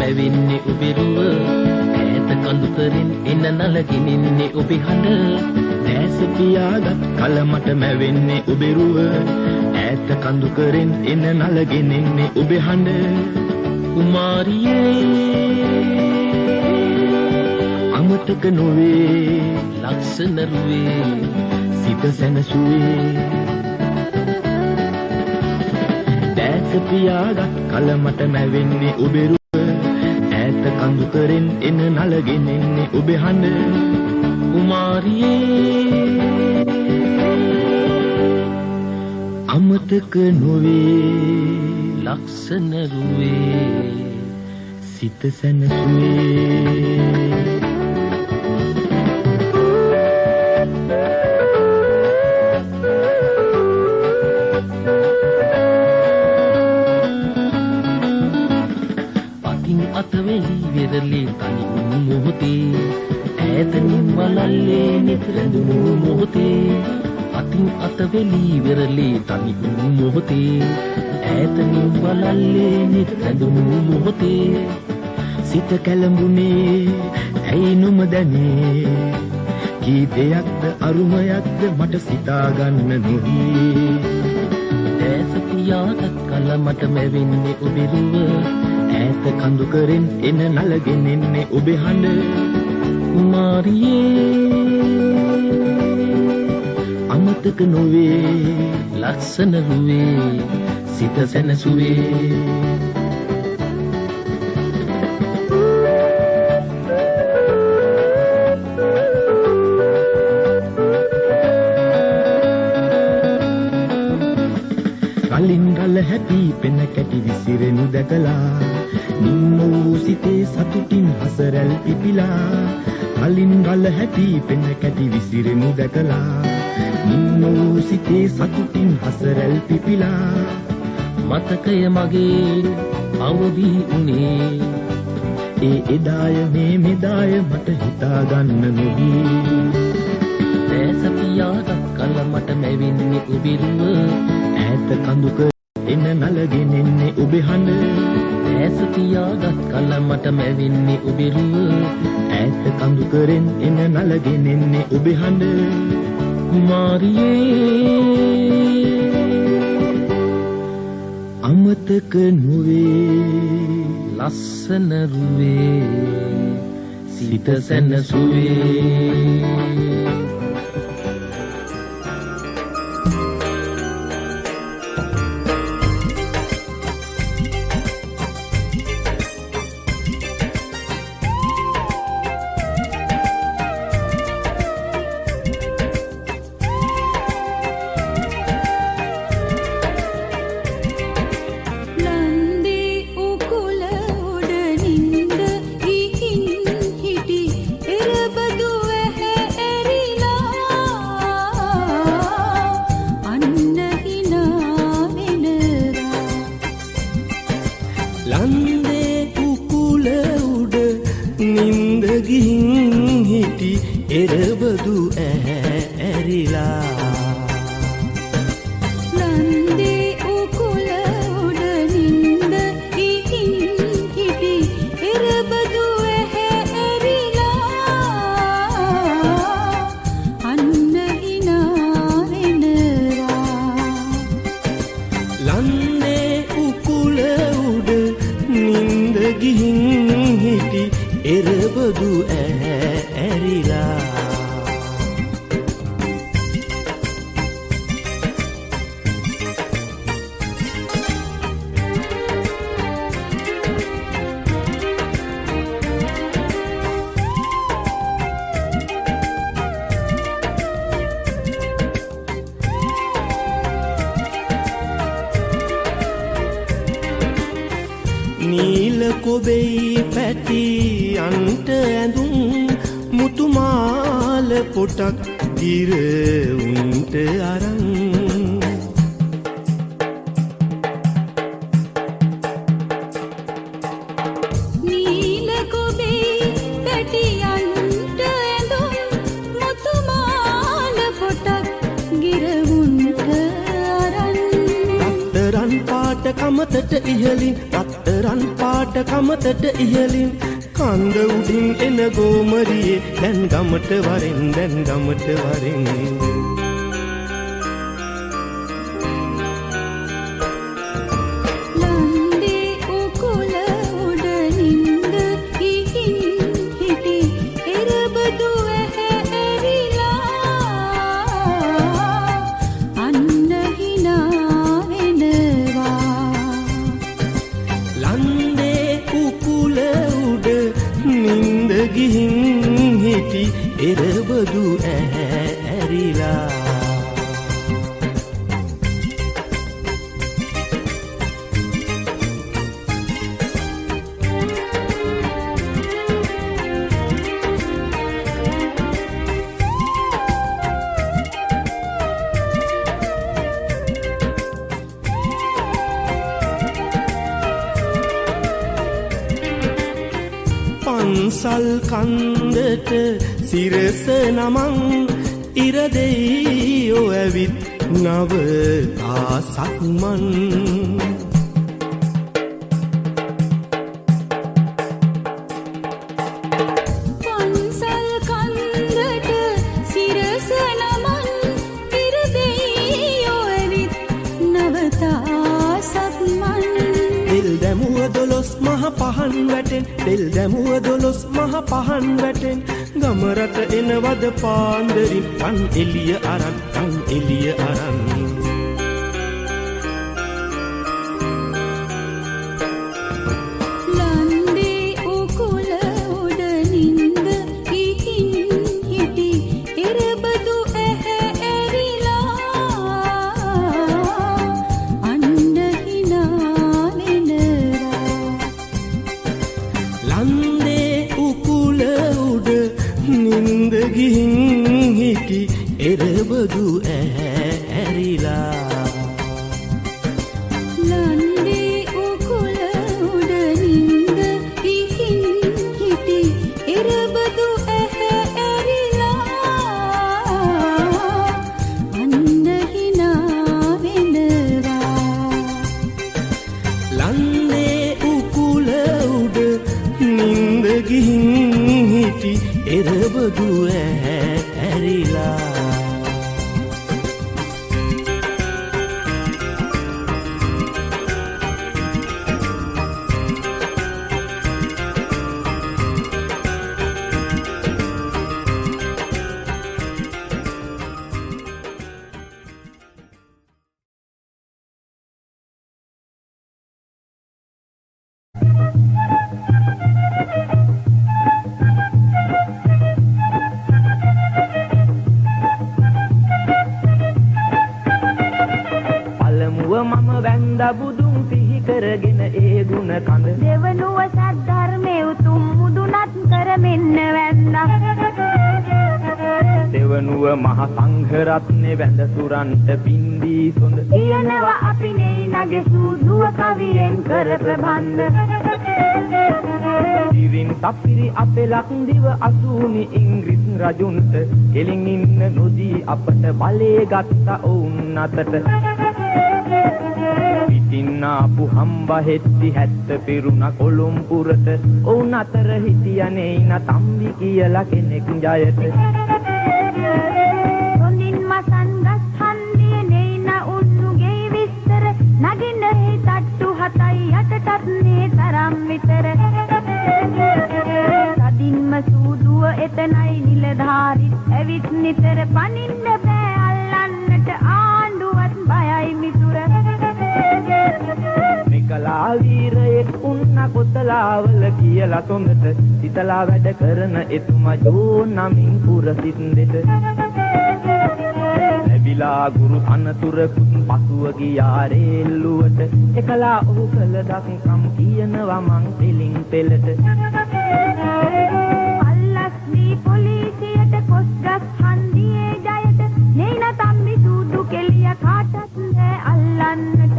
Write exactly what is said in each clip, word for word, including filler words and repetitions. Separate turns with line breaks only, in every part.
මැවෙන්නේ ඔබේ රුව ඈත කඳු කරින් එන නලගිනින්නේ ඔබේ හඬ දැස පියාගත් කල මට මැවෙන්නේ ඔබේ රුව ඈත කඳු කරින් එන නලගිනින්නේ ඔබේ හඬ කුමාරියේ අමතක නොවේ ලක්ෂණ රුවේ සිත සැනසුවේ දැස පියාගත් කල මට මැවෙන්නේ ඔබේ රුව ඈත කඳු කරින් එන නලගිනින්නේ ඔබේ හඬ කුමාරියේ අමතක නොවේ ලක්ෂණ රුවේ සිත සැනසුවේ පතින් අතවෙලි වෙරළේ තනි වුණු මොහොතේ ඈතනින් වලල්ලේ නිතරඳුණු මොහොතේ අතින් අතවෙලි වෙරළේ තනි වුණු මොහොතේ ඈතනින් වලල්ලේ නිතරඳුණු මොහොතේ සිත කැළඹුණේ ඇයි නොමදැනේ කීපයක්ද අරුමයක්ද මට සිතා ගන්න නොවී දැස පියාගත් කල මට මැවෙන්නේ ඔබේ රුව ඈත කඳු කරින් එන නලගෙනෙන්නේ ඔබේ හඬ කුමාරියේ අමතක නොවේ ලක්ෂණ රුවේ සිත සැනසුවේ කලින් ගල හැපි පෙන කැටි විසිරෙනු දැකලා නිම්ම වූ සිතේ සතුටින් හසරැල් පිපිලා කලින් ගල හැපි පෙන කැටි විසිරෙනු දැකලා නිම්ම වූ සිතේ සතුටින් හසරැල් පිපිලා මතකය මගේ අවදි උනේ ඒ එදාය මේ මෙදාය මට හිතා ගන්න නොවී දැස පියාගත් කල මට මැවෙන්නේ ඔබේ රුව ඈත කඳු කර එන නලගෙනෙන්නේ ඔබේ හඬ දැස පියාගත් කල මට මැවෙන්නේ ඔබේ රුව ඈත කඳු කරෙන් එන නලගෙනෙන්නේ ඔබේ හඬ කුමාරියේ අමතක නොවේ ලස්සන රුවේ සිත සැනසුවේ
නීල කොබෙයි පැටි අන්ට ඇඳුම් මුතුමාල පොටක් ගිර උන්ට අරන්
නීල කොබෙයි පැටි අන්ට ඇඳුම් මුතුමාල පොටක් ගිර උන්ට අරන්
රත්තරන් පාට කමතට ඉහලින් රන් පාට කමතට ඉහලින් කන්ද උඩින් එන ගෝමරියේ දැන් ගමට වරෙන් දැන් ගමට වරෙන් එරබදු ඇහැරිලා පන්සල් කන්දට සිරස නමං ඉරදෙයියෝ ඇවිත් නව තාසක්මන්
පන්සල් කන්දට සිරස නමං ඉරදෙයියෝ ඇවිත් නව තාසක්මන්
දෙල් දැමුව දොළොස් මහ පහන් වැටෙන් දෙල් දැමුව දොළොස් මහ පහන් වැටෙන් ගමරට එනවද පාන්දරින් රන් එළිය අරන් රන් එළිය අරන්
ලන්දේ උකුල උඩ නින්ද ඉහින් හිටි එරබදු ඇහැ ඇරිලා අන්න හිනා වෙනවා
ලන්දේ උකුල උඩ නින්ද ගිහින් හිටි එරබදු ඇහැරිලා
ලන්දේ උකුල උඩ නින්ද ඉහින් හිටි එරබදු ඇහැ ඇරිලා අන්න හිනා වෙනවා
ලන්දේ උකුල උඩ නින්ද ගිහින් හිටි එරබදු ඇහැරිලා
මම වැන්ද බුදුන් සිහි කරගෙන ඒ ගුණ කඳ
දෙවනුව සද්ධර්මයේ උතුම් මුදුනත් කරමින්න වැන්දා
දෙවනුව මහ සංඝ රත්නේ වැඳ සුරන්ට පින්දී සොඳ
කියනවා අපි නෙයි නගේ සූදුව කවියෙන් කර ප්‍රබන්ධ
දිවින් තප්පිරි අපේ ලක්දිව අසූනි ඉංග්‍රීස් රජුන්ට කෙලින් ඉන්න නොදී අපට බලේ ගත්ත ඔවුන් අතට පිටින් ආපු හම්බ හෙත්ති හැත්ත පිරුණ කොළුම්පුරට ඔවුන් අතර හිටියනේ න තම්බි කියලා කෙනෙක් ජයට
හොඳින් මසන් ගස් හන්දියේ නෙයින උන්නුගේ විස්තර නගින්න හේ තට්ටු හතයි යටටත් නේ තරම් විතර සදින්ම සූදුව එතනයි නිලධාරිත් ඇවිත් නිතර පනින්න බෑ අල්ලන්නට ආණ්ඩුවත් බයයි මිතුර
නිකලා වීරයෙක් උන්න කොතලාවල කියලා තොඳට සිතලා වැඩ කරන එතුමා ජෝන් නමින් පුරසිට දෙට ලැබිලා ගුරු අනතුරකුත් පසුව ගියා රේල්ලුවට එකලා ඔහු කළ දක්කම් කියනවා මං දෙලින් පෙළට
අල්ලස්ලි පොලිසියට කොස්ගස් හන්දියේ ජයට නෙයින තම්බි සූදු කෙලිය කාටත් නෑ අල්ලන්නට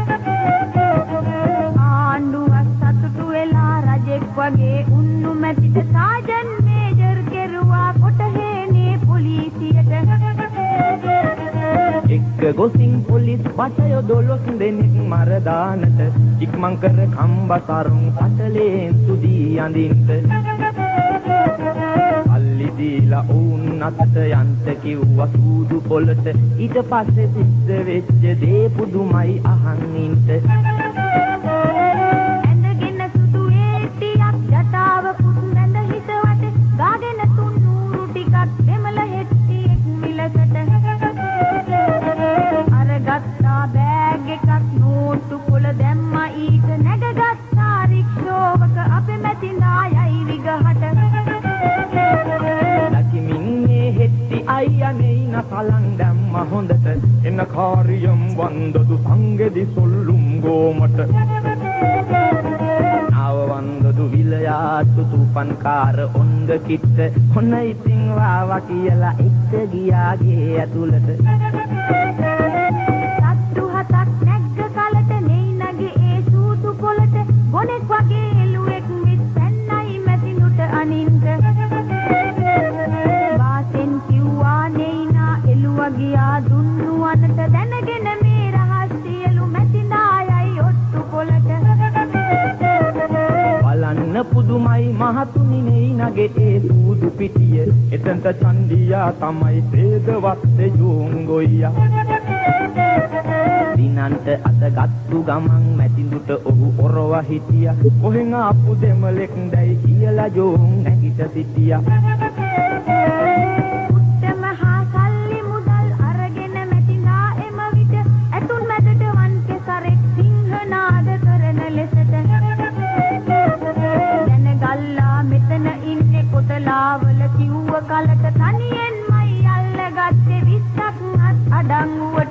වගේ උන්නු මැතිට සාජන් මේජර් කෙරුවා කොටහේනේ පොලිසියට
එක්ක ගොසින් පොලිස් වටය දොළොස් දෙනෙක් මරදානට ඉක්මන් කර කම්බසරුන් පටලෙන් සුදී අඳින්ට අල්ලි දීලා වුන් අතට යන්ත කිව්වා සූදු පොළට ඊට පස්සේ සිද්ධ වෙච්ච දේ පුදුමයි අහන් ඉන්න
ඇඳගෙන සුදු ඒටියක් ජටාව පුත් නැඳ හිත වටේ ගාගෙන තුන් නූරු ටිකක් දෙමළ හෙට්ටියෙක් මිලකට අරගත්තා බෑග් එකක් නෝට්ටු පොළ දැම්මා ඊට නැගගත්තා රික්ෂෝවක අපේ මැතිඳා යයි විගහට
ලකිමින්නේ හෙට්ටි අයියා නෙයින කලන් දැම්ම හොඳට එන කාරියම් වන්දදු සංගෙදි සොල්ලුම් ගෝමට නාව වන්දදු විලයාතු තුපන්කාර ඔන්ද කිට්ට ඔන්න ඉතින් වාවා කියලා එක්ක ගියාගේ ඇතුළට
සත්තු හතක් නැග්ග කලට නෙයිනගේ ඒ සූදු පොළට ගොනෙක් වගේ එළුවෙක් විත් පැන්නයි මැතිනුට අනින්ට වාසෙන් කිව්වා නෙයිනා එළුවා ගියා දුන්නු වනට දැනගෙන මේ රහස් සියලු මැතිනායයි ඔට්ටු පොළට
බලන්න පුදුමයි මහතුනි නෙයිනගේ ඒ සූදු පිටිය එතනට චන්දියා තමයි සේදවත්තේ ජෝංගොයියා දිනන්ට අතගත්තු ගමන් මැතිඳුට ඔහු ඔරව හිටියා කොහෙන් ආපු දෙමලෙක් දැයි කියලා ජෝන් නැගිට සිටියා
උත්තම හා සල්ලි මුදල් අරගෙන මැතිනා එම විට ඇතුන් මැදට වන් කෙසරෙක් සිංහනාද කරන ලෙසට දැනගල්ලා මෙතන ඉන්නේ කොතලාවල කිව්ව කලට තනියෙන්මයි අල්ලගත්තේ විස්සක් අත් අඩංගුවට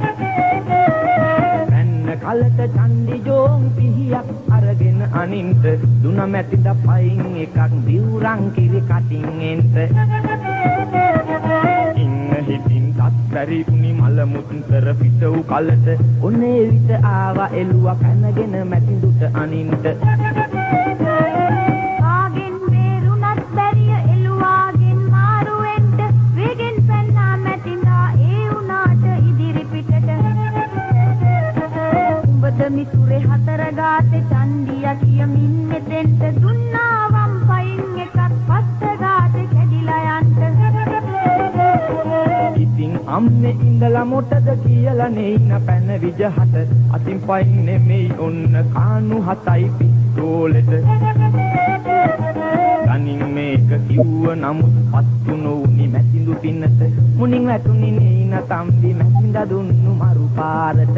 කලට චන්දි ජෝන් පිහියක් අරගෙන අනින්ට දුන මැතිද පයින් එකක් දිවුරන් කිරි කටින් එන්ට ඉන්න හිතින් තත්තරි උනි මල මුත්තර පිට වූ කලට ඔනේ විට ආවා එළුවා කනගෙන මැතිදුට අනින්ට
ආගෙන් වේරුණත් බැරිය එළුවාගෙන් මාරු වෙන්න වේගෙන් පැන්නා මැතිඳා ඒ උනාට ඉදිරි පිටට මිතුරේ හතර ගාතේ චන්දියා කියමින් මෙතෙන්ට දුන්නා වම් පයින් එකක් පස්ස ගාතේ කැඩිලා යන්න
ඉතින් අම්මේ ඉඳලා මොටද කියලා නෙයින පැන විජහට අතින් පයින් නෙමෙයි ඔන්න කානු හතයි පිස්තෝලෙට ගනින් මේක කිව්ව නමුත් පත්තු නොඋනි මැතිඳු පින්නට මුණින් වැටුනි නෙයින තම්බි මැතිඳ දුන්නු මරු පාරට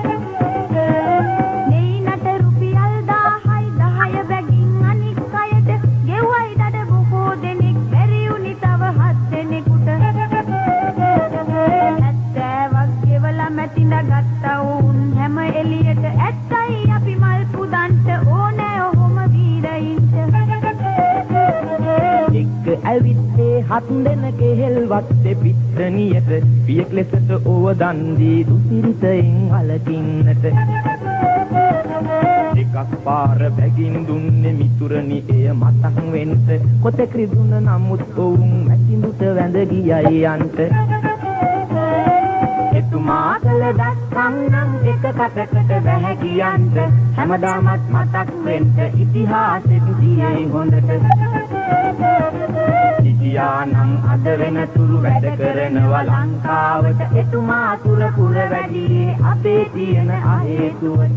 නෙයිනට රුපියල් දාහයි දහය බැගින් අනික් අයට ගෙව්වයි දඩ බොහෝ දෙනෙක් බැරි උනි තව හත් දෙනෙකුට ඇත්තෑවක් ගෙවලා මැතිඳ ගත්තා වුන් හැම එළියට ඇත්තයි අපි මල් පුදන්ට ඕනෑ ඔහොම වීරයින්ට
එක්ක ඇවිත්තේ හත් දෙන කෙහෙල්වත්තේ පිට්ටනියට පියෙක් ලෙසට ඕව දන්දී දුසිරිතෙන් අලකින්නට එකක් පාර බැගින් දුන්නේ මිතුරනි එය මතක් වෙන්ට කොතෙක් රිදුන නමුත් ඔවුන් මැතිඳුට වැඳ ගියයි යන්ට එතුමා කළ දස්සම් නම් එක කටකට බැහැ කියන්ට හැමදාමත් මතක් වෙන්ට ඉතිහාසෙත් දියේ හොඳට ඉතියානම් අද වෙනතුරු වැඩ කරනවා ලංකාවට එතුමා තුර පුර වැඩියේ අපේ තියෙන අහේතුවට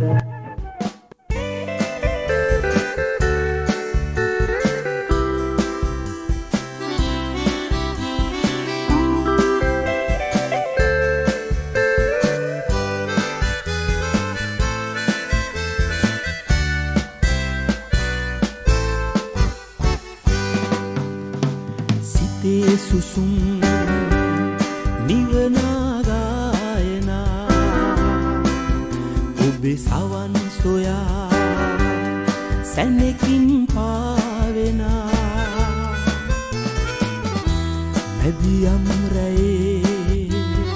සුසුම් නිවනාගායනා ඔබේ සවන් සොයා සැනෙකින් පාවෙනා මැදියම් රැයේ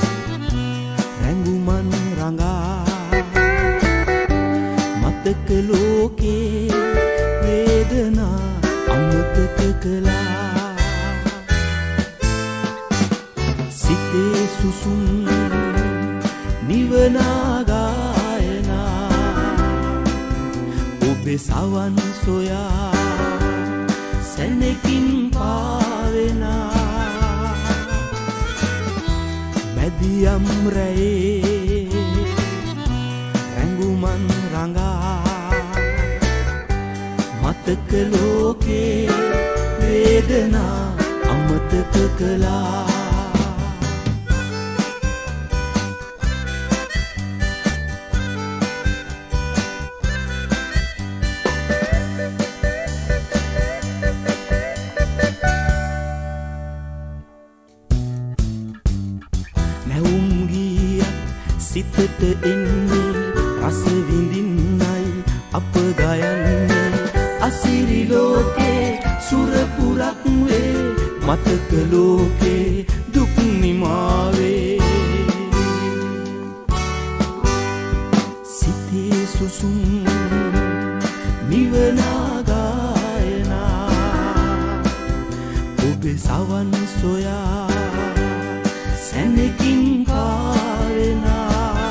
රැඟුමන් රඟා මතක ලෝකේ වේදනා අමතක කළා සිතේ සුසුම් නිවනා ගායනා ඔබේ සවන් සොයා සැනකින් පාවෙනා මැදියම් රැයේ රැඟුමන් රඟා මතක ලෝකේ වේදනා අමතක කළා සිතට එන්නේ රස විඳින්නයි අප ගයන්නේ අසිරි ලෝකේ සුරපුරක් වේ මතක ලෝකේ දුක් නිමාවේ සිතේ සුසුම් නිවනා ගායනා ඔබේ සවන් සොයා සැනකින් පාවෙනා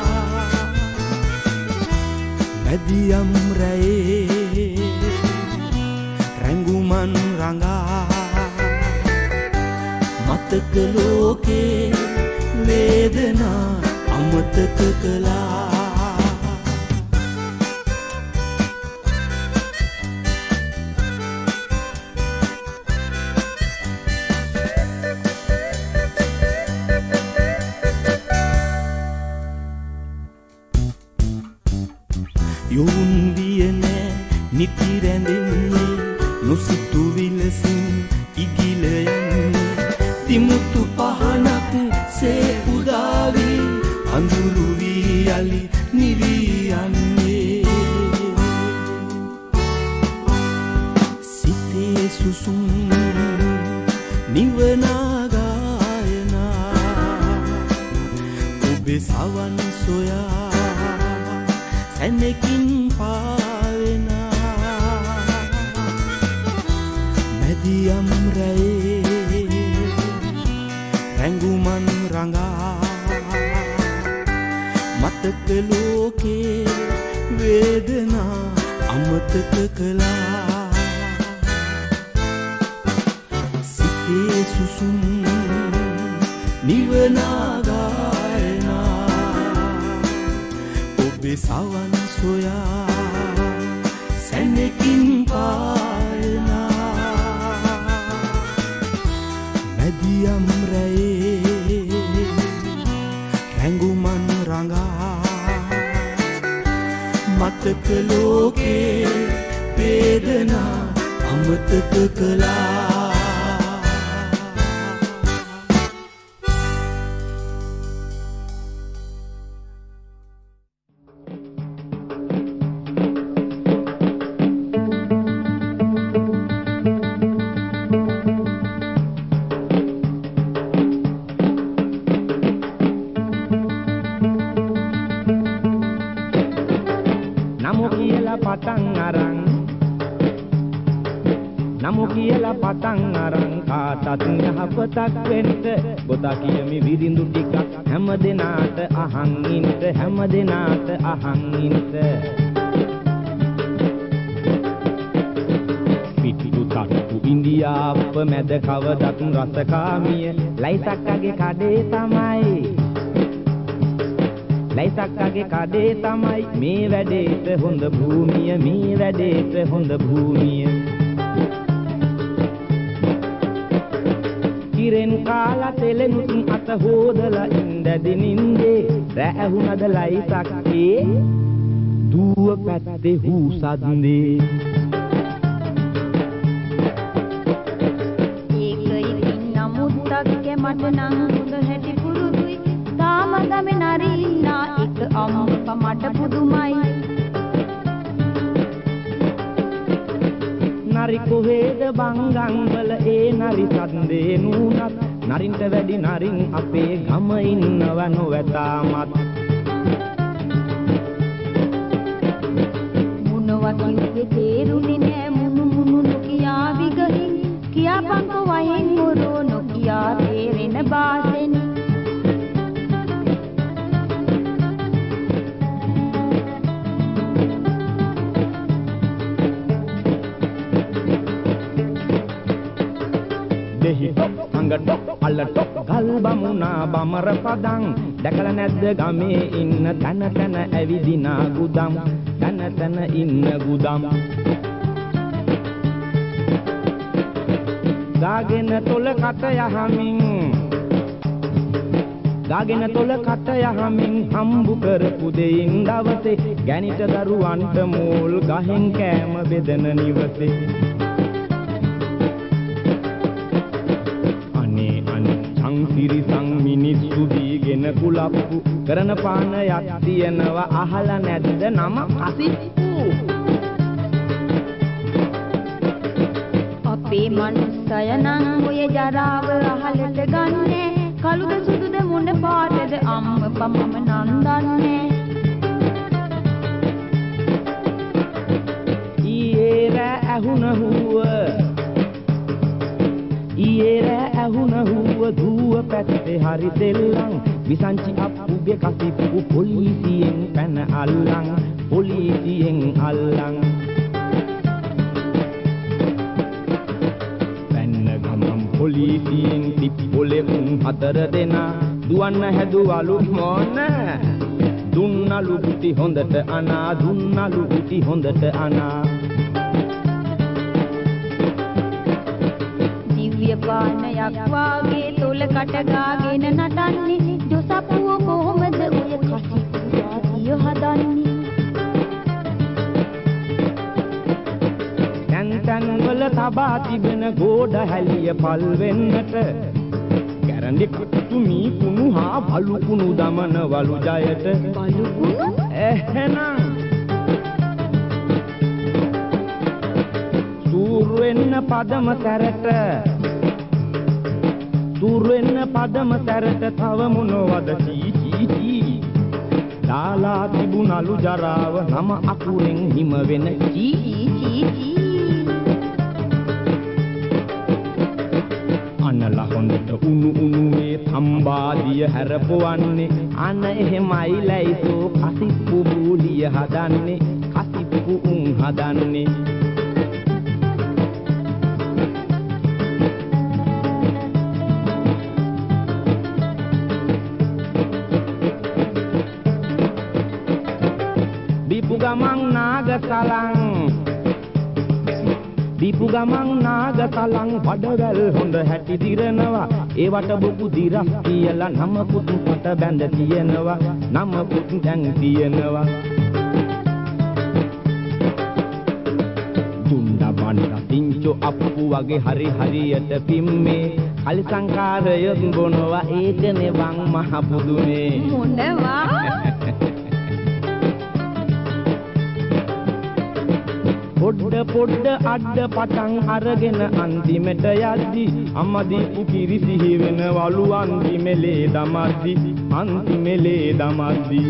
මැදියම් රැයේ රැඟුමන් රඟා මතක ලෝකේ වේදනා අමතක කළා යොවුන් විය නෑ නිති රැඳෙන්නේ නොසිතු විලසින් ඉගිල යන්නේ තිමුතු පහනක් සේ උදාවී අඳුරු වී යලි නිවී යන්නේ සිතේ සුසුම් නිවනා ගායනා ඔබේ සවන් සොයා සැනකින් පාවෙනා මැදියම් රැයේ රැඟුමන් රඟා මතක ලෝකේ වේදනා අමතක කළා සිතේ සුසුම් නිවනා ගායනා ඔබේ සවන් සොයා සැනකින් පායනා මැදියම් රැයේ රැඟුමන් රඟා මතක ලෝකේ වේදනා අමතක කළා
පටන් අරන් කාටත් යහපතක් වෙන්න පොතා කියමි විරිඳු ටිකක් හැම දිනාට අහන් ඉන්න හැම දිනාට අහන් ඉන්න පිටිදු තට්ටු ඉන්දියාප්ප මැද කවදත් රසකාමිය ලයිසක්කගේ කඩේ තමයි ලයිසක්කගේ කඩේ තමයි මේ වැඩේට හොඳ භූමිය මේ වැඩේට හොඳ භූමිය කිරෙන් කාලා තෙලෙනුත් අත හොදලා ඉඳදි නින්දේ රැහුණද ලයිසක්කේ දුව පැත්තේ හූසද්දේ
ඒක ඉතින් නමුත්තක්ගේ මට නම් හොඳ හැටි පුරුදුයි තාම ගමේ නරින්නා එක අම්මප මට පුදුමයි
නරි කොහෙද බංගන් වල ඒ නරි සද්දේ නුනත් නරින්ට වැඩි නරින් අපේ ගම ඉන්නව නොවැතාමත්
මොනවත් කිව්වේ තේරුනේ නෑ මුණු මුණු නොකියා විගහින් කියාපන්කෝ වයින් මොරෝ නොකියා තේරෙන බාසෙන්
අඟ ඩොක් අල්ල ඩොක් ගල් බමුණා බමර පදං දැකලා නැද්ද ගමේ ඉන්න තන තන ඇවිදිනා ගුදම් තන තන ඉන්න ගුදම් ගාගෙන තොල කට යහමින් ගාගෙන තොල කට යහමින් හම්බු කරපු දෙයින් දවසේ ගැනිට දරුවන්ට මෝල් ගහෙන් කෑම බෙදන නිවසේ අනේ අනේ සංසිරිසං මිනිස්සු දීගෙන කුලප්පු කරන පානයක් තියනවා අහලා නැද්ද නම කසිප්පු
අපේ මනුස්සය නම් ඔය ජරාව අහලට ගන්නේ කළුද සුදුද මොන පාටද අම්මපා මම නම් දන්නේ
ඊයේ රෑ ඇහුන හුව ඊයේ රෑ ඇහුන හුව දුව පැත්තේ හරි දෙල්ලන් විසංචි අප්පුගේ කසිප්පු පොලිසියෙන් පැන අල්ලන් පොලිසියෙන් අල්ලන් පොලිසියෙන් තිප්පොලේ උන් හතර දෙනා දුවන්න හැදුවලු මොන දුන්නලු පුටි හොඳට අනා දුන්නලු පුටි හොඳට අනා
දිව්‍ය පානයක් වාගේ තොල කට ගාගෙන නටන්නේ ජොසප්පුව කොහොමද ඔය කසිප්පු වාසිය හදන්නේ
තැන් වල තබා තිබෙන ගෝඩ හැලිය පල් වෙන්නට කැරණි කුතු මී කුණු හා බලු කුණු දමන වලු ජයට
බලු කුණු
එහෙනම් සූර් වෙන්න පදම සැරට සූර් වෙන්න පදම සැරට තව මොනවද චී චී චී දාලා තිබුණලු ජරාව නම අකුරෙන් හිම වෙන චී චී චී අනලා හොඳට උණු උණුවේ තම්බාදිය හැරපොවන්නේ අන එහෙමයි ලයිසෝ කසිප්පු බූලිය හදන්නේ කසිප්පු උන් හදන්නේ දීපු ගමන් නාග සලං දීපු ගමන් නාග තලං බඩවැල් හොඳ හැටි දිරනවා ඒවට බොකු දිරක් කියලා නමකුත් පට බැඳ තියෙනවා නමකුත් දැන් තියෙනවා දුන්නා බණ්ඩ පිංචෝ අප්පු වගේ හරි හරියට පිම්මේ කලි සංකාරයොත් බොනවා ඒකනේ වං මහ පුදුනේ
මොනවා
පොඩ්ඩ පොඩ්ඩ අඩ පටන් අරගෙන අන්තිමට යද්දි අම්මා දීපු කිරි සිහි වෙනවලු අන්තිමෙලේ දමද්දි අන්තිමෙලේ දමද්දි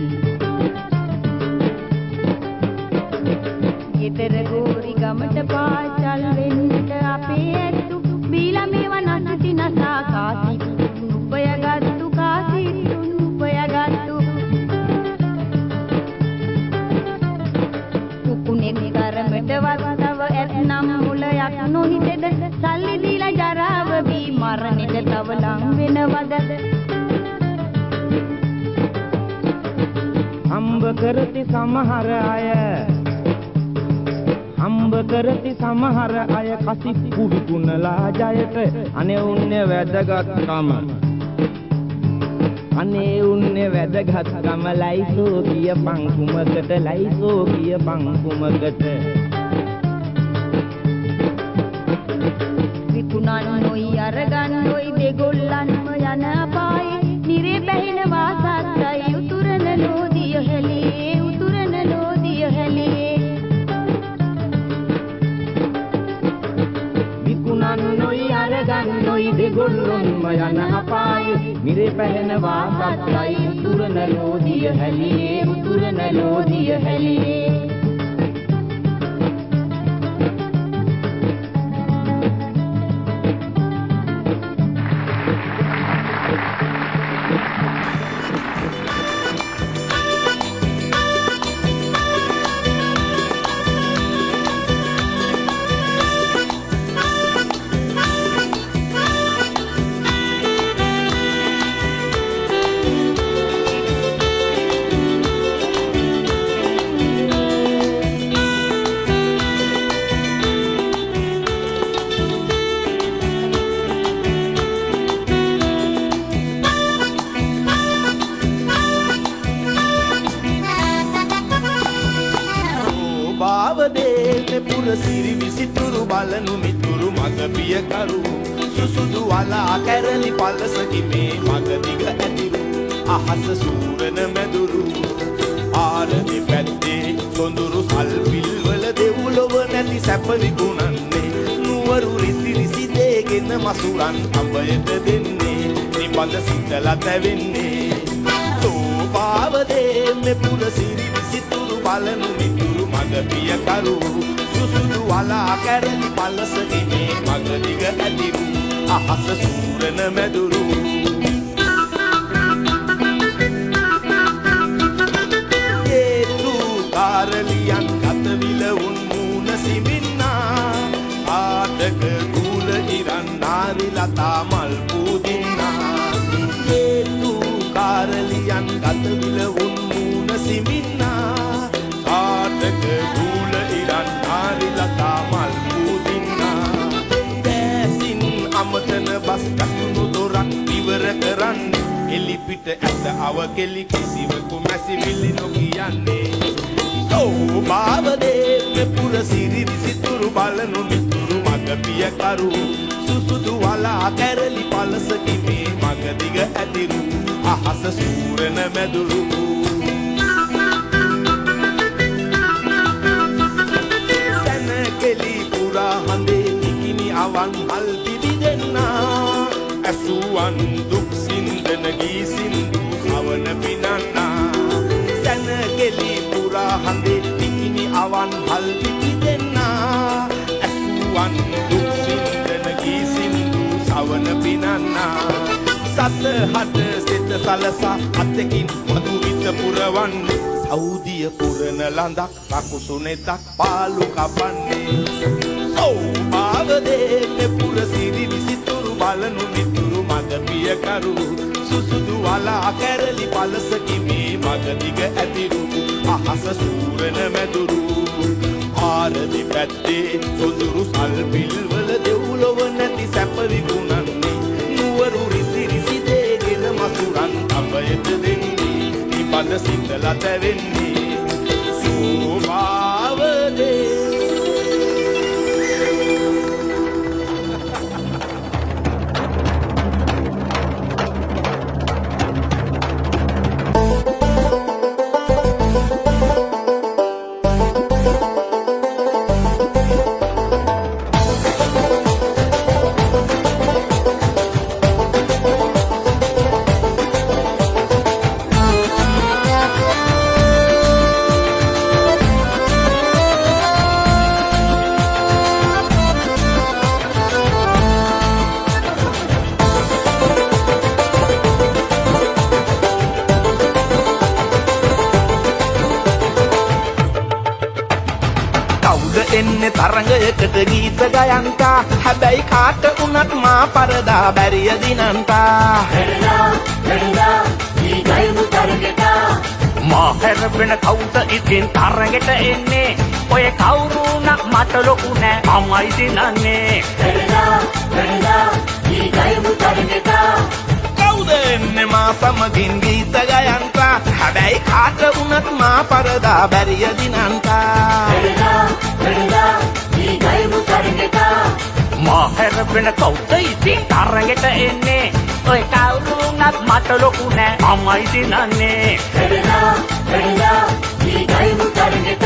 ගෙදර ගෝරි ගමට පාචල් වෙන්නට අපේ ඇත්තු බීලා මේවා නටති නසා කාසි උපයගත්තු කාසි උපයගත්තු කුකුනේ කරමට වත්තව ඇත්නම් මුලයක් නොහිතෙද සල්ලි දීලා ජරාව බී මරණෙට තව ලං වෙනවද
හම්බ කරති සමහර අය හම්බ කරති සමහර අය කසිප්පු විකුණලා ජයට අනේ උන්නේ වැදගත්කම අනේ උන්නේ වැදගත්කම ලයිසෝ කියපන් කුමකට ලයිසෝ කියපන් කුමකට
විකුණන්නොයි අරගන්නොයි දෙගොල්ලන්ම යන අපායේ නිරේ බැහැනවා සත්තයි උතුරන නෝදිය හැලියේ උතුරන නෝදිය හැලියේ
විකුණන්නොයි අරගන්නොයි දෙගොල්ලන්ම යන අපායේ නිරේ බැහැනවා සත්තයි උතුරන නෝදිය හැලියේ උතුරන නෝදිය හැලියේ
බලනු මිතුරු මග පියකරු සුසුදු වලා කැරලි පල්ලසකි මේ මග දිග ඇතිරු අහස සූරන මැදුරු ආරදි පැත්තේ සොඳුරු සල්පිල් වල දෙව්ලොව නැති සැප විකුණන්නේ නුවරු රිසි රිසි දේගෙන මසුරන් අඹයට දෙන්නේ නිබඳ සිතලා තැවෙන්නේ සෝභාවදේ මෙ පුර සිරි විසිතුරු බලනු මිතුරු මග පියකරු සුසුදු වලා කැරලි පල්ලසකි මේ මග දිග ඇතිරු අහස සූරන මැදුරු ඒතු කාරලියන් කතවිල උන් මූණ සිමින්නා ආටක කුල ඉරන් නාරි ලතා මල් පූදින්නා ඒතු කාරලියන් කතවිල උන් මූණ සිමින්නා ආටක කුල ඉරන් නාරි ලතා මල් පූදින්නා දැසින් අමතන බස් කසුණු දොරක් ඉවර කරන්නේ එලි පිට ඇත අව කෙලි කිසිවකු මැසිවිලි නොකියන්නේ සෝභාවදේ මෙ පුර සිරි විසිතුරු බලනු මිතුරු මග පියකරු සුසුදු වලා කැරලි පලසකි මේ මග දිග ඇතිරු අහස සූරන මැදුරු සැනකෙලි පුරා හඳේ නිකිනි අවන් මල් පිබි දෙන්නා ඇසුවන් දුක් සින්දන ගී සින්දු සවන පිනන්නා සැනකෙලි පුරා හඳේ නිකිනි අවන් මල් පිබි දෙන්නා ඇසුවන් දුක් සින්දන ගී සින්දු සවන පිනන්නා සත හට සිත සලසා අතකින් මధు විත පුරවන් සෞදිය පුරන ලඳක් රකුසුනෙතක් පාලු කපන්නේ සෝභාවදේ මෙ පුර සිරි විසිතුරු බලනු මිතුරු මග පියකරු සුසුදු වලා කැරලි පලසකි මේ මග දිග ඇතිරු අහස සූරන මැදුරු ආරදි පැත්තේ සොඳුරු සල්පිල් වල දෙව්ලොව නැති සැප විකුණන්නේ නුවරු රිසි රිසි දේගෙන මසුරන් අඹයට දෙන්නේ නිබඳ සිතලා තැවෙන්නේ සෝභාවදේ එන්නේ තරඟයකට ගීත ගයන්තා හැබැයි කාට උනත් මා පරදා බැරිය දිනන්තා හෙළලා හෙළලා ී ගයමු තරඟට මා හැරෙන්න කවුද ඉතින් තරඟට එන්නේ ඔය කවුරුණක් මට ලොකු නෑ මමයි දිනන්නේ හෙළලා හෙළලා ී ගයමු තරඟට කවුද එන්නේ මා සමගින් ගීත ගයන්තා හැබැයි කාට උනත් මා පරදා බැරිය දිනන්තා හෙළලා හෙළලා ී ගයමු තරඟට මා හැරෙන්න කවුද ඉතින් තරඟට එන්නේ ඔය කවුරුණක් මට ලොකු නෑ මමයි දිනන්නේ හෙළලා හෙළලා ී ගයමු තරඟට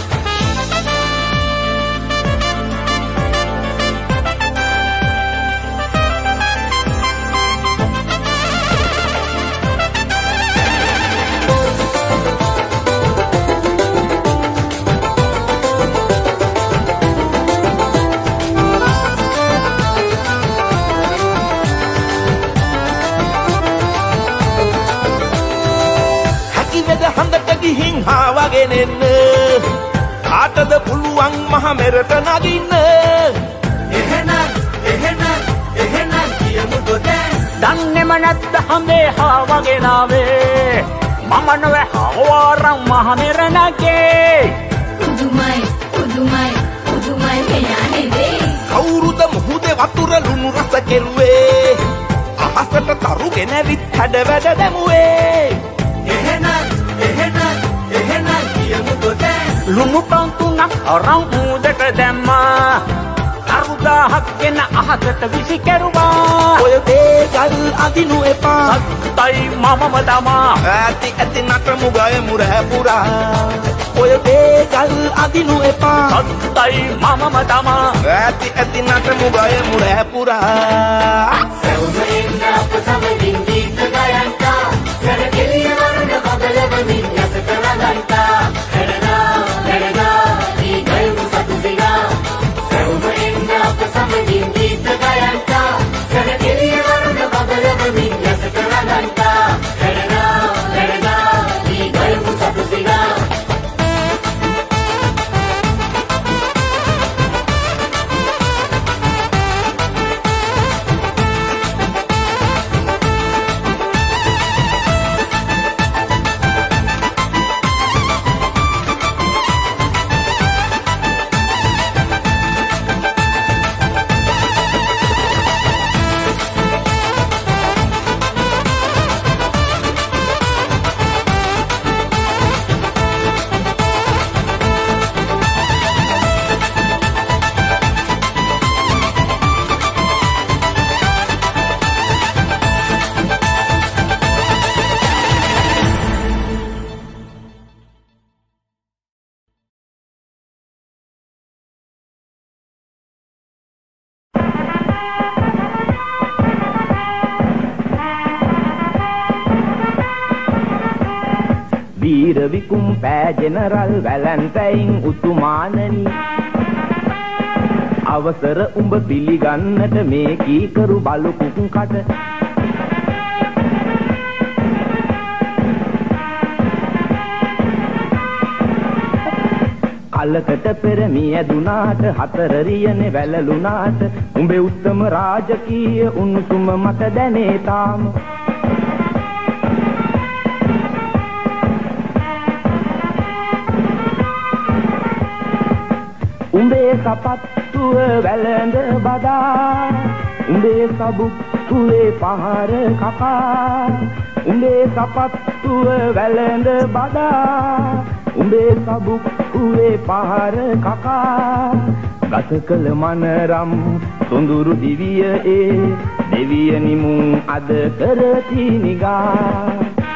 ගිහින් හාවගෙන එන්න කාටද පුළුවන් මහ මෙරට නගින්න එහෙනම් එහෙනම් එහෙනම් කියමු දොතේ දන්නේම නැත්ද හම්බේ හාවගෙන ආවේ මම නොවේ හවරම් මහ මෙර නගේ
පුදුමයි පුදුමයි පුදුමයි මෙයානේ වේ
කවුරුද මුහුදේ වතුර ලුණු රස කෙරුවේ අහසට තරුගෙන විත් හැඩ වැඩ දැමුවේ එහෙනම් එහෙනම් එහෙනම් කියමු දොතේ ලුණු පන්තුනක් අරන් උදට දැම්මා
දරු දහක් ගෙන අහසට විසි කෙරුවා
ඔය දේගල් අදිනු එපා
සත්තයි මමම තමා
ඇති ඇති නටමු ගයමු රැ පුරා ඔය දේගල් අදිනු එපා
සත්තයි මමම තමා
ඇති ඇති නටමු ගයමු රැ පුරා
සෞමෙන්න අප සමගින් ගීත ගයන්තා සැලකෙලිය වරණ බබලවමින් යසට රඟන්තා හැඩනා හැඩනා දී ගයමු සතුසිනා සෞමෙන්න අප සමගින් ගීත ගයන්තා සැලකෙලිය වරණ බබලවමින් යසට රඟන්තා හැඩනා හැඩනා දී ගයමු සතුසිනා
වීර විකුම් පෑ ජෙනරල් වැලන්ටයින් උතුමාණනි අවසර උඹ පිළිගන්නට මේ කීකරු බලු කුකුකට කලකට පෙර මියදුනාට හතර රියනේ වැළලුනාට උඹේ උත්තම රාජකීය උණුසුම මට දැනේ තාම උඹේ සපත්තුව වැළඳ බදා උඹේ සබුක්කුවේ පහර කකා උඹේ සපත්තුව වැළඳ බදා උඹේ සබුක්කුවේ පහර කකා ගත කළ මනරම් සොඳුරු දිවිය ඒ දෙවිය නිමුන් අද කරති නිගා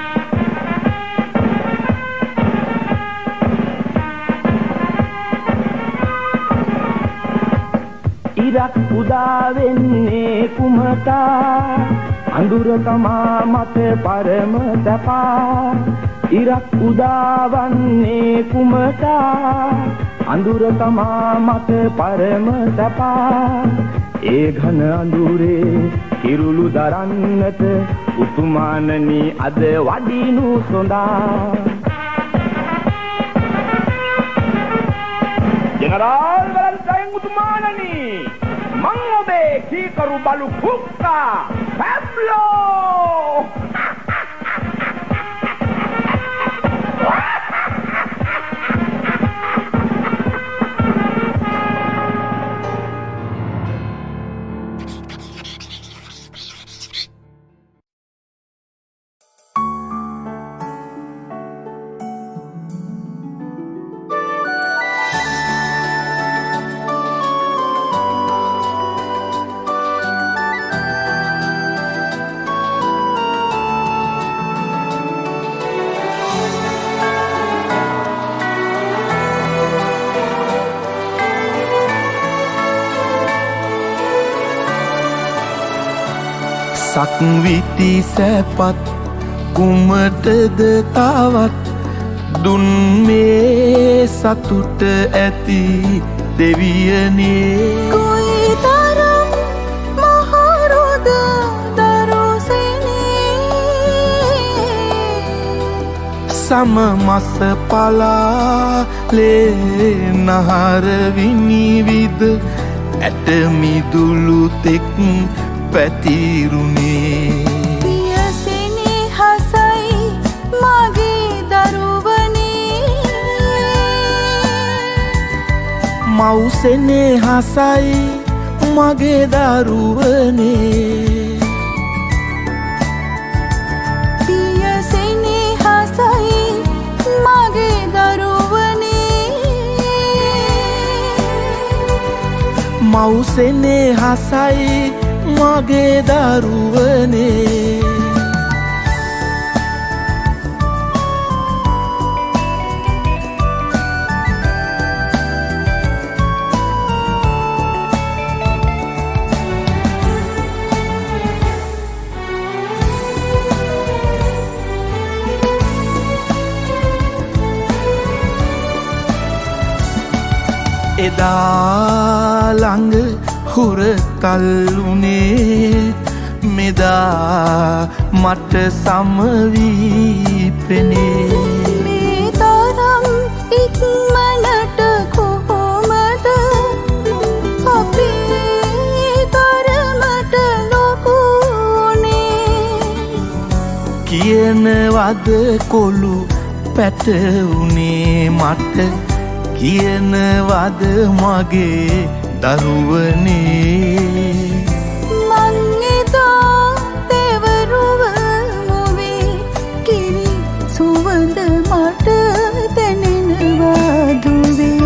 ඉරක් උදා වෙන්නේ කුමටා අඳුර තමා මත පරම සපා ඉරක් උදාවන්නේ කුමටා අඳුර තමා මත පරම සපා ඒ ඝන අඳුරේ කිරුළු දරන්නට උතුමාණනි අද වඩිනු සොඳා ජෙනරාල් වැලන්ටයින් උතුමාණනි මං ඔබේ කීකරු බලු කුක්කා පැබ්ලෝ
සක්විති සැපත් කුමටද තවත් දුන් මේ සතුට ඇති දෙවියනේ
කොයිතරම් මහරුද දරුසෙනේ
සම මස පලා ලේ නහර විනිවිද ඇට මිදුළු තෙක් පැතිරුණේ
පියසෙනේ හසයි මගේ දරුවනේ
මව්සෙනේ හසයි මගේ දරුවනේ
පියසෙනේ හසයි මගේ දරුවනේ
මවුසෙනේ හසයි මගේ දරුවනේ එදා ළඟ හුරතල්ුනේ මෙදා මට සමවී පෙනේ
මේ තරම් ඉක්මනට කොහොමද අපේ තරමට ලොකුනේ
කියනවද කොළු පැටවුනේ මට කියනවද මගේ දරුවනේ
මං එදා දෙවරුව මොවේ කිරි සුවඳ මට දැනෙනවා දුවේ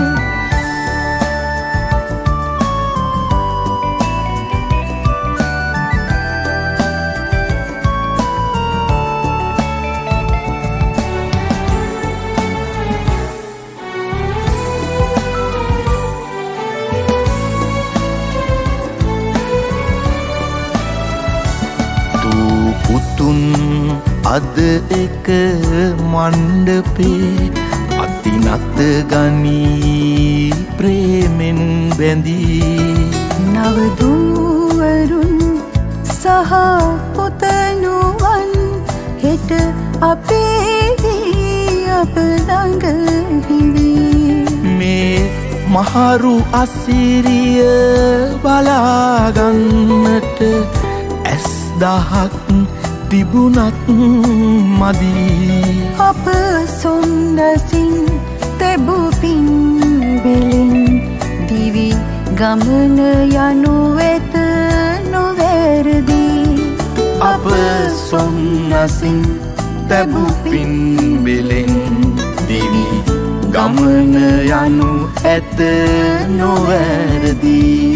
අද එක මණ්ඩපේ අතිනත ගනී ප්‍රේමෙන් බැඳී
නවදුවරුන් සහ පුතණුවන් හෙට අපේ අප ළඟ හිඳී
මේ මහරු අසිරිය බලාගන්නට ඇස් දහක් තිබුණත් මදී
අප සොන්නසින් තැබුපින් බෙලෙන් දිවි ගමන යනු වෙත නොවැරදී
අප සොන්නසින් තැබුපින් බෙලෙන් දිවි ගමන යනු ඇත නොවැරදී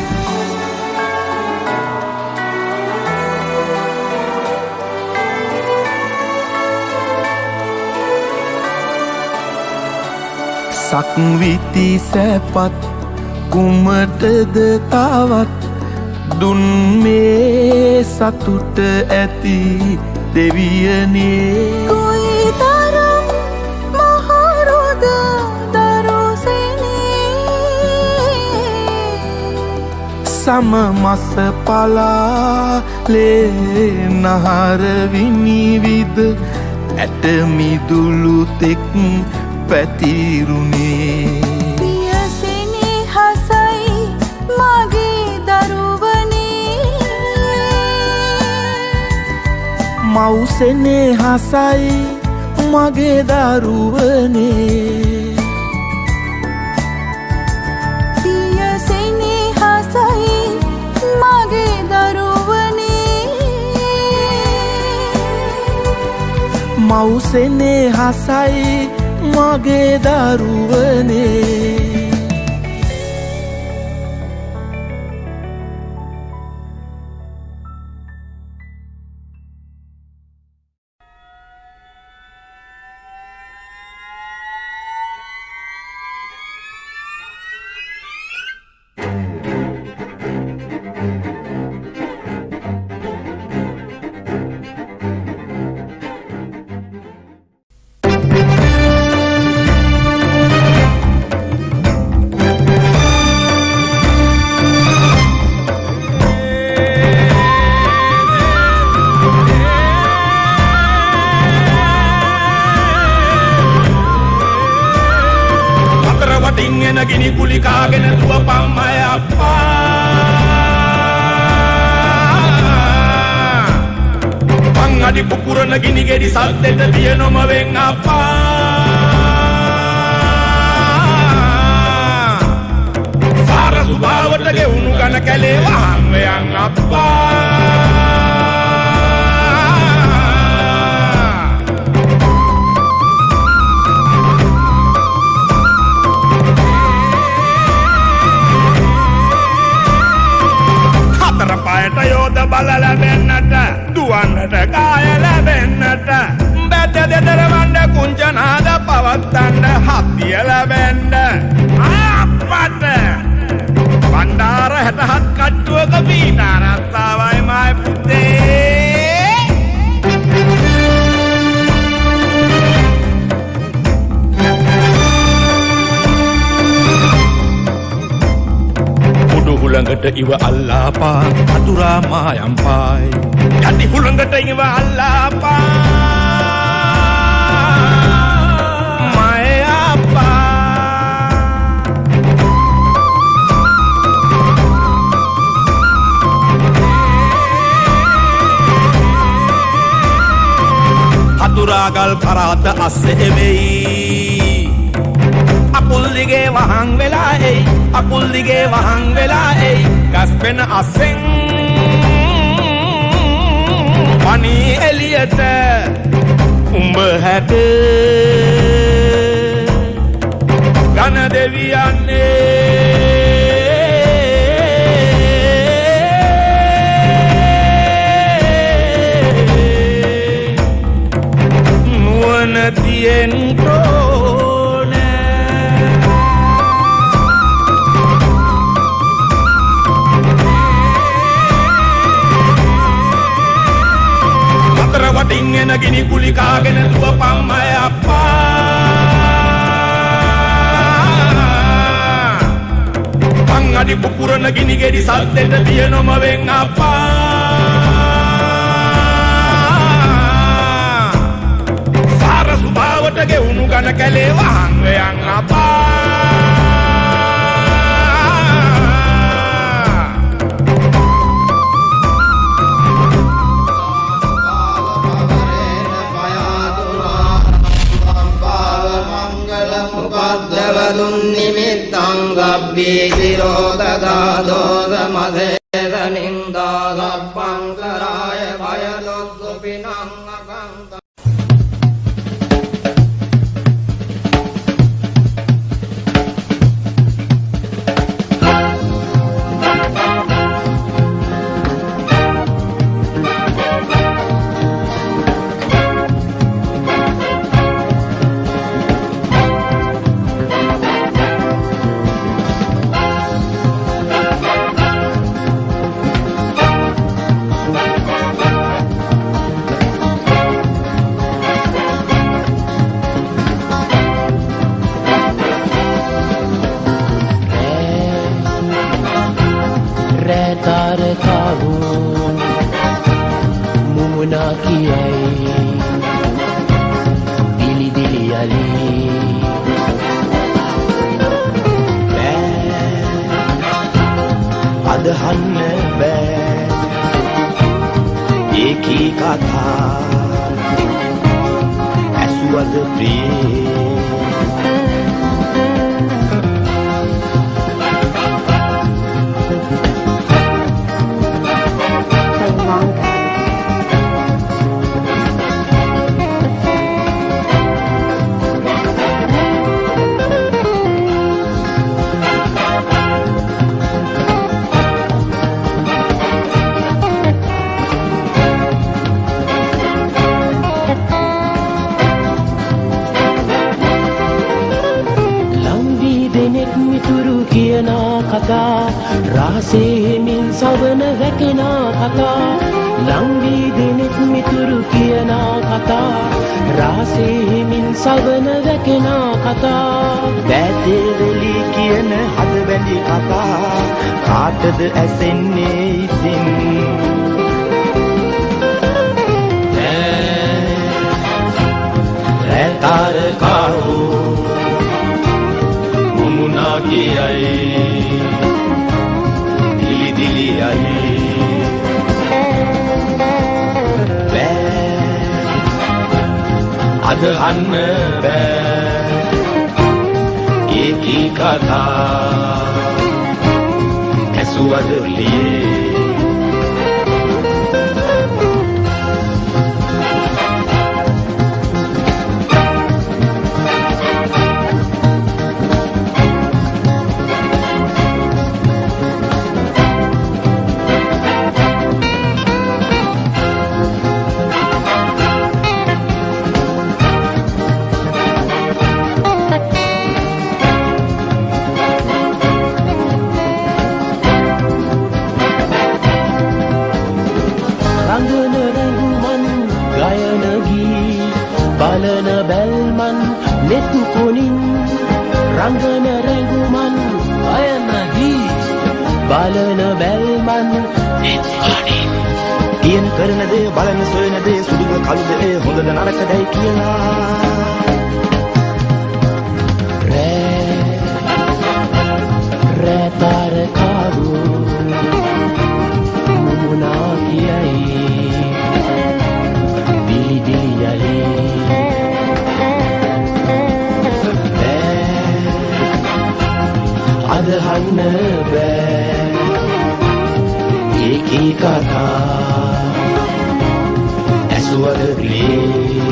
සක්විති සැපත් කුමටද තවත් දුන් මේ සතුට ඇති දෙවියනේ
කොයිතරම් මහරුද දරුසෙනේ
සම මස පලා ලේ නහර විනිවිද ඇට මිදුළු තෙක් පැතිරුණේ
පියසෙනේ හසයි මගේ දරුවනේ
මවුසෙනේ හසයි මගේ දරුවනේ
පියසෙනේ හසයි මගේ දරුවනේ
මවුසෙනේ හසයි මගේ දරුවනේ
ගිනි කුලි කාගෙන දුවපම් අය අප්පා පං අඩි පුපුරන ගිනි ගෙඩි සද්දෙට දියනොම වෙන් අප්පා සාර සුභාවට ගෙවුණු කන කැලේ වහන් වෙයන් අප්පා හුළඟට ඉව අල්ලාපා අතුරා මායම් පායි යටි හුළඟට ඉව අල්ලාපා මායපා අතුරාගල් කරාත අස්සේ වෙයි අපුල් දිගේ වහන් වෙලා එයි අපුල් දිගේ වහන් වෙලා එයි ගස්පෙන අස්සෙන් පනී එලියට උඹ හැට ගන දෙවියන්නේ නුවණ තියෙන් වටින් එන ගිනි කුලි කාගෙන දුවපන් මය අප්පා පන් අඩි පුපුරන ගිනි ගෙඩි සද්දෙට තියනොම වෙන් අප්පා සාර සුභාවට ගෙවුණු ගන කැලේ වහන් වෙයන් අප්පා
නිමිත්තං ගබ්බී සිරෝදගා දෝස මසේද නින්දා ගබ්බං කරාය භය දොස්සු පිනං අකංක
අදහන්න බෑ ඒකී කතා ඇසුවද ප්‍රියේ
කතා රාසෙමින් සවන වැටෙන කතා ලංවී දෙනෙත් මිතුරු කියන කතා රාසෙමින් සවන වැටෙන කතා
බෑදේවලි කියන හදවැලි කතා කාටද ඇසෙන්නේ ඉතින් රැතාරකාරෝ මුමුණා කියයි අදහන්න බෑ ඒකී කතා ඇසුවද ලියේ
බලන බැල්මන් නෙතු කොනින් රංගන රැඟුමන් අයන ගී බලන බැල්මන් නෙත්වානේ
කියන කරන දේ බලන සොයන දේ සුදුද කළුද ඒ හොඳද නරකදයි කියලා
රැතර කාරු මුමුණා කියයි දිලි දිලි යලේ අදහන්න බෑ ඒකී කතා ඇසුවද පිළේ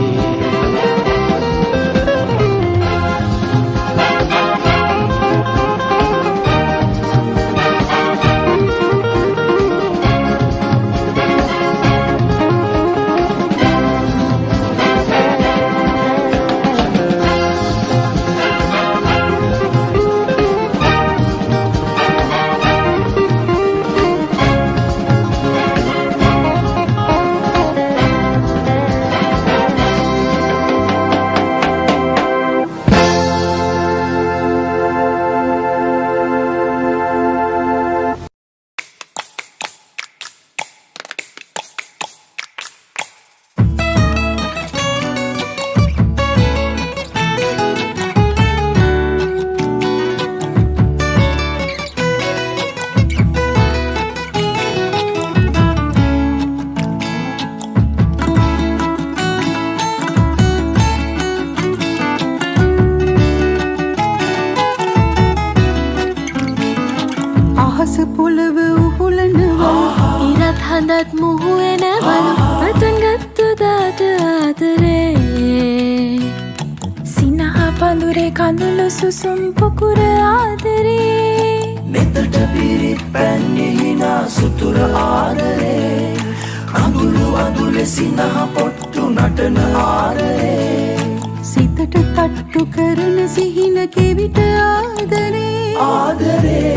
සුසුම් පුකුර ආදරේ
මෙතට පිරිත් පැන්නේ සුතුර ආදරේ කඳුළු අඳුලේ සිනහ පොට්ටු නටන ආදරේ
සිතට තට්ටු කරන සිහින කෙවිට ආදරේ
ආදරේ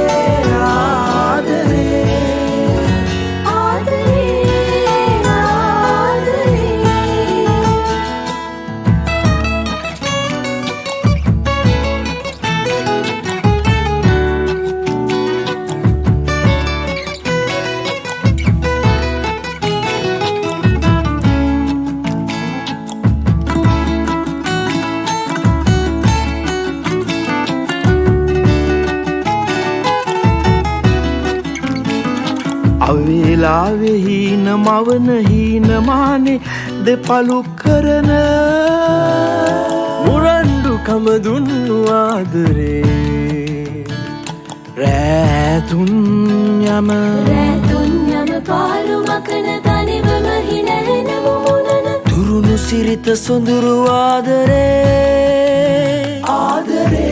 ආදරේ
අවේලාවේ හීන මවන හීන මානේ දෙපලු කරන මුරණ්ඩුකම දුන්නු ආදරේ රැතුන් යම
රැතුන් යම පාරු මකන තනිවම හිනහෙන මුමුණන
තුරුණු සිරිත සොඳුරු ආදරේ ආදරේ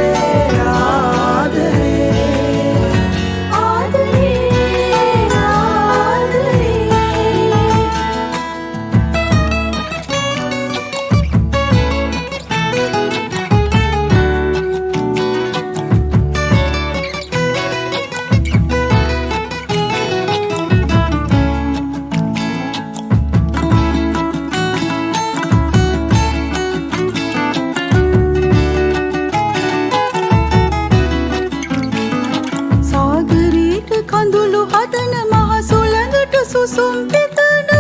සුසුම් පිතනු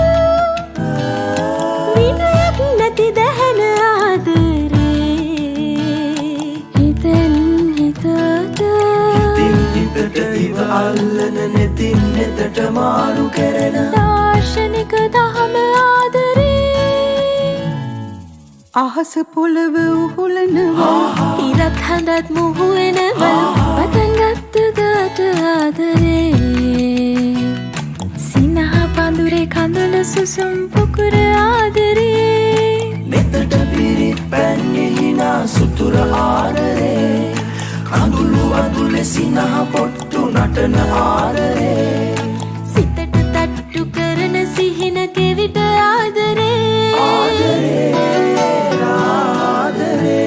විනයක් නැති දැහැන ආදරේ හිතෙන් හිතට
හිතින් හිතට ඉව අල්ලන නෙතින් නෙතට මාරු කරන
දාර්ශනික දහම ආදරේ අහස පොළව උහුලනවා ඉරත් හඳත් මුහුවෙනවා පටන් ගත්ත දාට ආදරේ පඳුරේ කඳුළු සුසුම් පුකුර ආදරේ
මෙතට පිරිත් පැන්නේ සුතුර ආදරේ කඳුළු අඳුලේ සිනහ පොට්ටු නටන ආදරේ
සිතට තට්ටු කරන සිහින කෙවිට ආදරේ
ආදරේ ආදරේ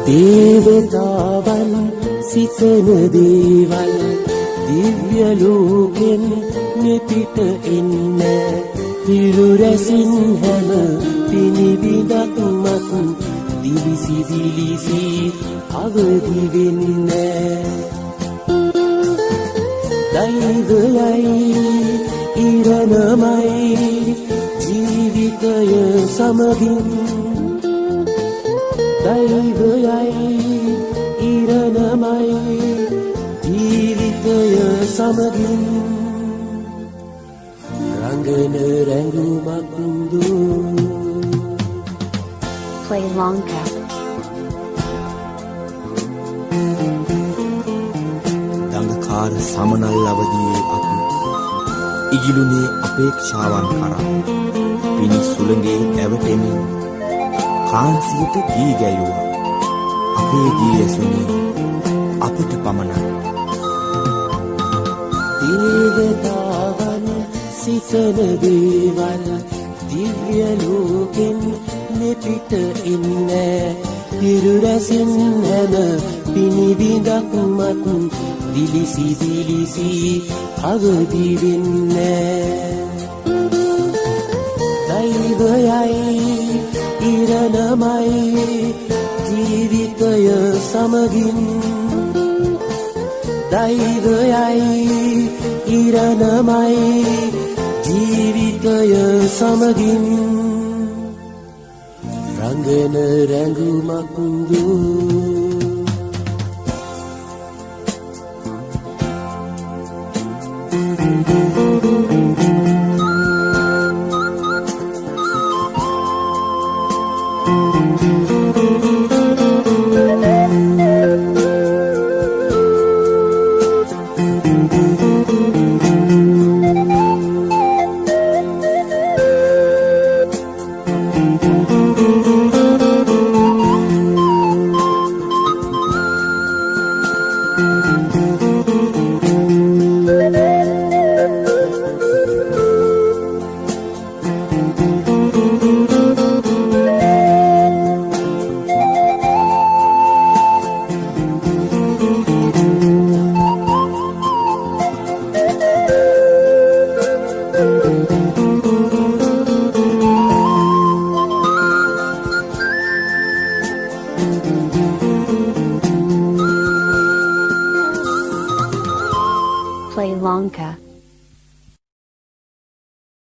දේවතාවන් සිතන දේවල් දිව්‍ය ලෝකෙන් මෙපිට එන්න හිරු රැසින් හැම පිනිබිඳක් මත් දිලිසි දිලිසි අවදි වෙන්න දෛවයයි ඉරණමයි ජීවිතය සමගින් දෛවයයි ඉරණමයි ජීවිතය සමගින් රංගන රැඟුමක් දූ
Play Lanka.
දඟකාර සමනල් අවදියේ අපි ඉගිලුනේ අපේක්ෂාවන් කරා පිනි සුළඟේ නැවතෙමින් කාන්සියට ගී ගැයුවා අපේ ගී ඇසුනේ අපට පමණයි
දේවතාවන් සිතන දේවල් දිව්‍ය ලෝකෙන් මෙපිට එන්න හිරු රැසින් හැම පිනිබිඳක් මත් දිලිසි දිලිසි අවදි වෙන්න දෛවයයි ඉරණමයි ජීවිතය සමගින් දෛවයයි ඉරණමයි ජීවිතය සමගින් රංගන රැඟුමක් දූ
Play Lanka.